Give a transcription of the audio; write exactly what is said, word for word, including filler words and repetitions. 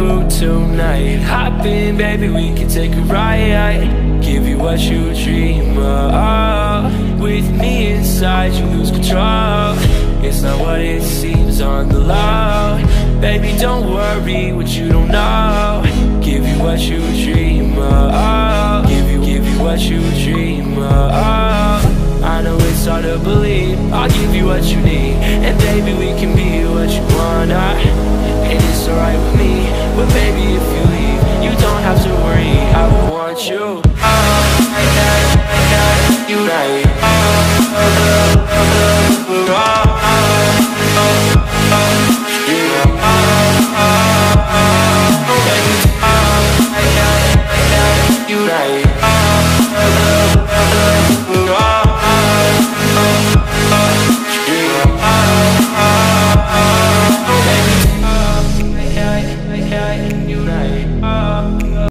Malibu tonight. Hop in, baby, we can take a ride. Give you what you dream of. With me inside, you lose control. It's not what it seems on the low. Baby, don't worry what you don't know. Give you what you dream of. Give you, give you what you dream of. I know it's hard to believe, I'll give you what you need. And baby, we can be what you wanna. And it's alright with me, but baby, if you leave, you don't have to worry, I will want you. Oh, I got, I got you right. Oh, oh, oh, oh, oh, oh.